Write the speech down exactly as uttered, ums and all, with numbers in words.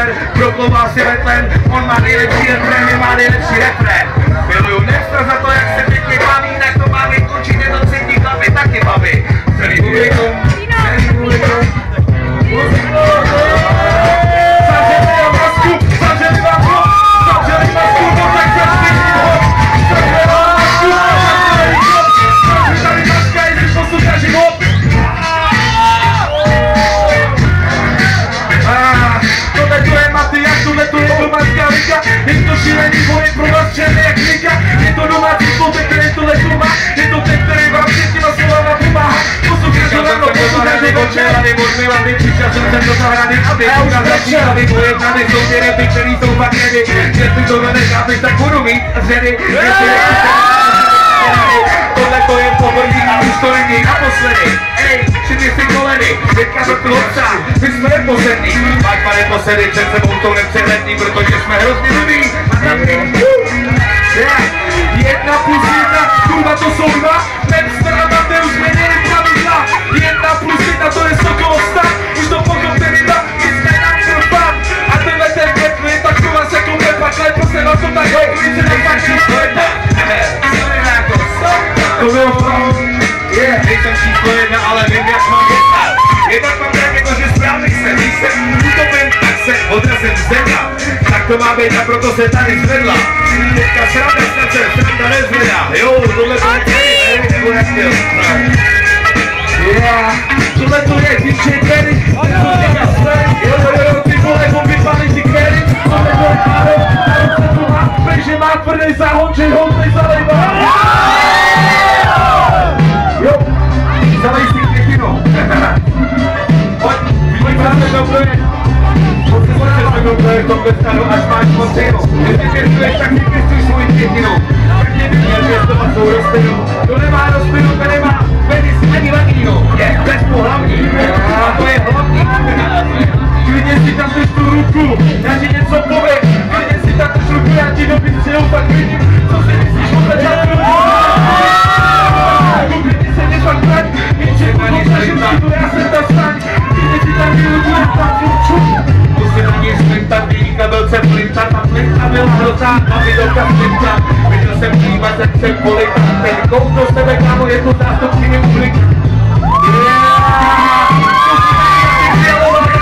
rapper, promlouvá si Betlen, on má nejlepší refrén, má nejlepší refrén. Miluju Nextra za to, jak se pěkně baví, jinak to baví, určitě to cítí, chlapi taky baví. Celý publikum, celý publikum. Zavřeli vám masku, zavřeli vám hod, zavřeli masku, no tak zavřeli hod. Zavřeli vám masku, zavřeli hod, zavřeli maska, když posloucháš hod. Tohle tu je Matyáš, tohle tu je domácká liga, je to šílený boje pro vás černý jak liga, je to domácí člověk, který tohle tu má, je to ten, který vám těma slovama pomáhá, posloucháš to ráno, posloucháš to večer, a neodmývám, přišel jsem sem do zahrady, aby ukázal aby moje tady jsou ty repy, který jsou fakt ready, jestli tohle nechápeš, tak budu mít řady, tohle to je povrní a už to není naposledy, ej, šedli si koleny, teďka to klopca, my jsme neposední, pak pane posedy, před sebou to nepřehlední, protože jsme hrozně blbý, a taky, jedna plus jedna, kurva to jsou dva, Memster a Mateus změnili pravidla, jedna plus jedna to je Sokol stav, už to pochopili dva, my jsme na profan, a tenhle ten větl je taková se koupě, pak lepo se na to tak hojkují se na fakti, to je tak, to bylo fakt, je, nejsem číslo jedna, ale vím jak mám jednat, je tak mám tak jako, že správný jsem, když jsem utopen, tak se odrazím zvedla, tak to má být a proto se tady zvedla, teďka sranda snad se sranda nezvedá, jo, tohle to je tady, nebo jak byl, yeah, tohle to je D J Kenny, to říká Sven, jo, jo, jo, ty vole, bomby pali ty Kenny, tohle to je Karol, Karol se tu má, takže má tvrdý záhon, že ho tady zalejvá. Jo, zalej si květinu. Pojď, pojď zase do projekt. Pojď se zase do projekt, to dostanu, až máš potřebu. Jestli pěstuješ, tak si pěstuj svůj květinu. Tak mě neměl pěstovat svou rostlinu. To nemá rostlinu, to nemá penis ani vagínu. Je bezpohlavní. A to je hlavní. Klidně si tam drž tu ruku, já ti něco povím. Klidně si tam drž ruku, já ti dobit přijel, pak vidím, co si myslíš o začátku. Klidně se mě fakt vrať, jenže to dokážem si to, já jsem ta staň. Klidně si tam vyludu, tam urču. Musím na něj splintat, výjika byl jsem flintat, a flinta byla hrozá, a vidovka flinta. Viděl jsem klímat, jak jsem polita, ten kouk do sebe, kámo, je to zástupkyně uhlík. Yeah!